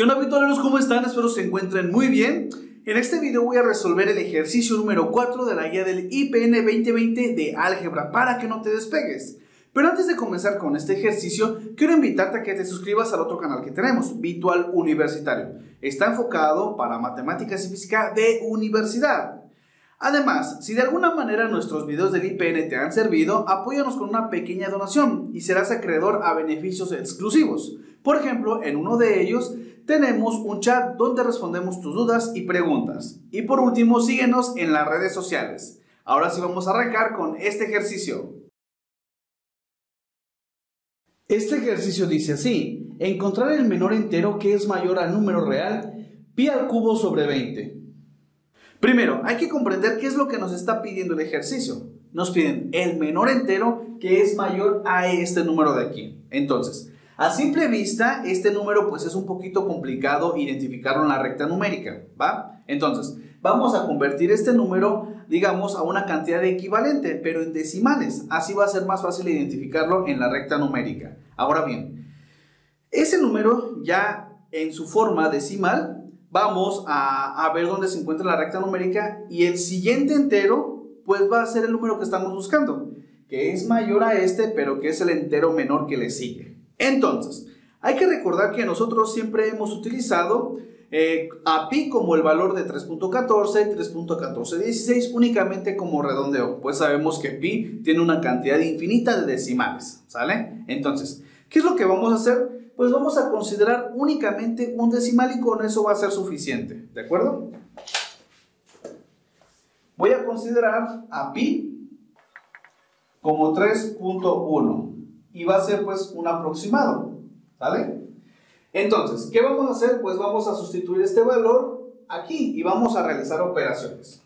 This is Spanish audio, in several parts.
¿Qué onda, pitoleros? ¿Cómo están? Espero se encuentren muy bien. En este video voy a resolver el ejercicio número 4 de la guía del IPN 2020 de álgebra para que no te despegues. Pero antes de comenzar con este ejercicio, quiero invitarte a que te suscribas al otro canal que tenemos, Virtual Universitario. Está enfocado para matemáticas y física de universidad. Además, si de alguna manera nuestros videos del IPN te han servido, apóyanos con una pequeña donación y serás acreedor a beneficios exclusivos. Por ejemplo, en uno de ellos tenemos un chat donde respondemos tus dudas y preguntas. Y por último, síguenos en las redes sociales. Ahora sí vamos a arrancar con este ejercicio. Este ejercicio dice así: encontrar el menor entero que es mayor al número real, pi al cubo sobre 20. Primero, hay que comprender qué es lo que nos está pidiendo el ejercicio. Nos piden el menor entero que es mayor a este número de aquí. Entonces, a simple vista, este número pues es un poquito complicado identificarlo en la recta numérica, ¿va? Entonces, vamos a convertir este número, digamos, a una cantidad equivalente, pero en decimales. Así va a ser más fácil identificarlo en la recta numérica. Ahora bien, ese número ya en su forma decimal, vamos a ver dónde se encuentra la recta numérica y el siguiente entero pues va a ser el número que estamos buscando, que es mayor a este, pero que es el entero menor que le sigue. Entonces, hay que recordar que nosotros siempre hemos utilizado a pi como el valor de 3.14, 3.1416 únicamente como redondeo, pues sabemos que pi tiene una cantidad infinita de decimales, ¿sale? Entonces, ¿qué es lo que vamos a hacer? Pues vamos a considerar únicamente un decimal y con eso va a ser suficiente, ¿de acuerdo? Voy a considerar a pi como 3.1 y va a ser pues un aproximado, ¿vale? Entonces, ¿qué vamos a hacer? Pues vamos a sustituir este valor aquí y vamos a realizar operaciones.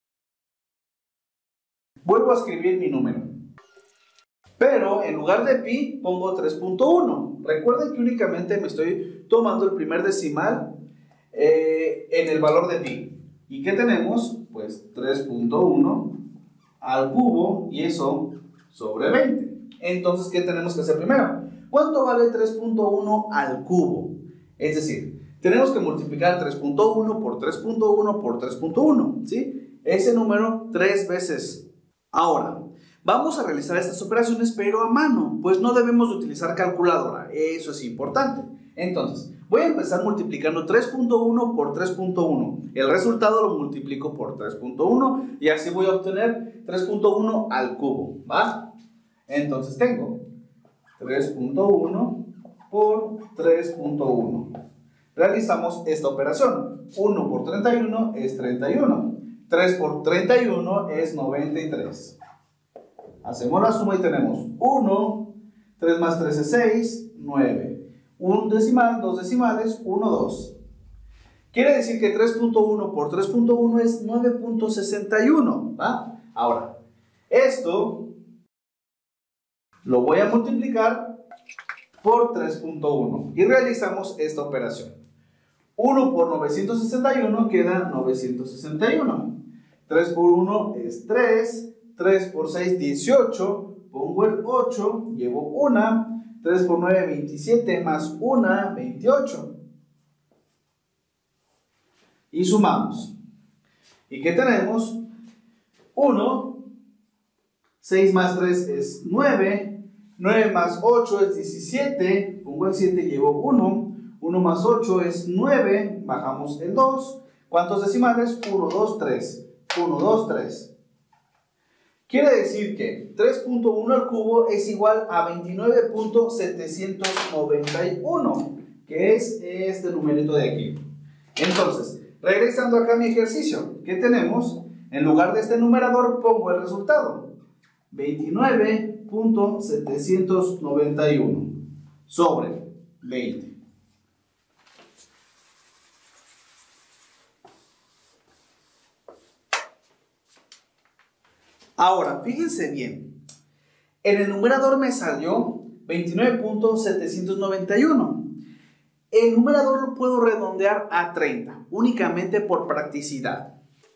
Vuelvo a escribir mi número, pero en lugar de pi pongo 3.1. Recuerden que únicamente me estoy tomando el primer decimal en el valor de pi. ¿Y qué tenemos? Pues 3.1 al cubo y eso sobre 20. Entonces, ¿qué tenemos que hacer primero? ¿Cuánto vale 3.1 al cubo? Es decir, tenemos que multiplicar 3.1 por 3.1 por 3.1, ¿sí? Ese número 3 veces. Ahora, vamos a realizar estas operaciones, pero a mano, pues no debemos de utilizar calculadora, eso es importante. Entonces, voy a empezar multiplicando 3.1 por 3.1. El resultado lo multiplico por 3.1 y así voy a obtener 3.1 al cubo, ¿va? Entonces tengo 3.1 por 3.1. Realizamos esta operación. 1 por 31 es 31. 3 por 31 es 93. Hacemos la suma y tenemos 1, 3 más 3 es 6, 9. Un decimal, dos decimales, 1, 2. Quiere decir que 3.1 por 3.1 es 9.61, ¿va? Ahora, esto lo voy a multiplicar por 3.1 y realizamos esta operación. 1 por 961 queda 961. 3 por 1 es 3. 3 por 6, 18. Pongo el 8, llevo 1. 3 por 9, 27 más 1, 28. Y sumamos. ¿Y qué tenemos? 1. 6 más 3 es 9. 9 más 8 es 17, pongo el 7, llevo 1, 1 más 8 es 9, bajamos el 2, ¿cuántos decimales? 1, 2, 3, 1, 2, 3. Quiere decir que 3.1 al cubo es igual a 29.791, que es este numerito de aquí. Entonces, regresando acá a mi ejercicio, ¿qué tenemos? En lugar de este numerador pongo el resultado, 29.791 sobre 20. Ahora, fíjense bien. En el numerador me salió 29.791. El numerador lo puedo redondear a 30, únicamente por practicidad.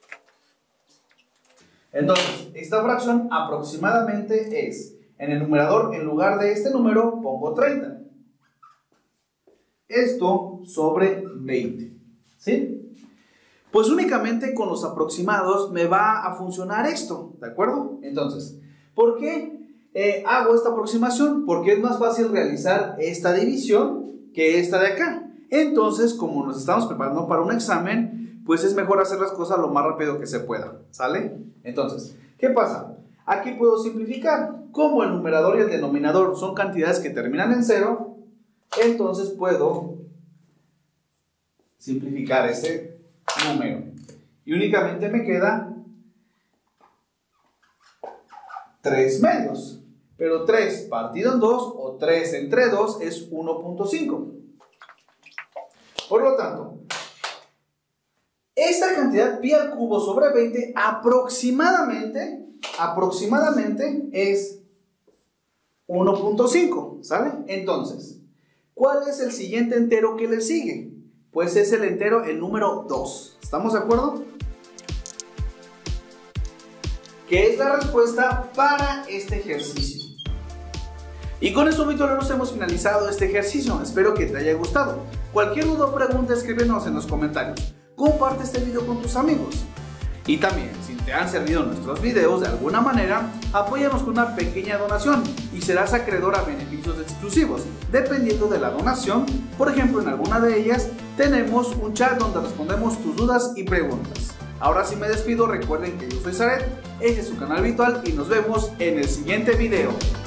Entonces, esta fracción aproximadamente es, en el numerador, en lugar de este número, pongo 30. esto sobre 20, ¿sí? Pues únicamente con los aproximados me va a funcionar esto, ¿de acuerdo? Entonces, ¿por qué hago esta aproximación? Porque es más fácil realizar esta división que esta de acá. Entonces, como nos estamos preparando para un examen, pues es mejor hacer las cosas lo más rápido que se pueda, ¿sale? Entonces, ¿qué pasa? Aquí puedo simplificar. Como el numerador y el denominador son cantidades que terminan en 0, entonces puedo simplificar ese número. Y únicamente me queda 3 medios. Pero 3 partido en 2 o 3 entre 2 es 1.5. Por lo tanto, esta cantidad pi al cubo sobre 20 aproximadamente es 1.5, ¿sale? Entonces, ¿cuál es el siguiente entero que le sigue? Pues es el entero, el número 2. ¿Estamos de acuerdo? Que es la respuesta para este ejercicio. Y con eso, vitoreros, hemos finalizado este ejercicio. Espero que te haya gustado. Cualquier duda o pregunta, escríbenos en los comentarios. Comparte este video con tus amigos. Y también, si te han servido nuestros videos de alguna manera, apóyanos con una pequeña donación y serás acreedor a beneficios exclusivos, dependiendo de la donación. Por ejemplo, en alguna de ellas tenemos un chat donde respondemos tus dudas y preguntas. Ahora sí me despido, recuerden que yo soy Zaret, este es su canal virtual y nos vemos en el siguiente video.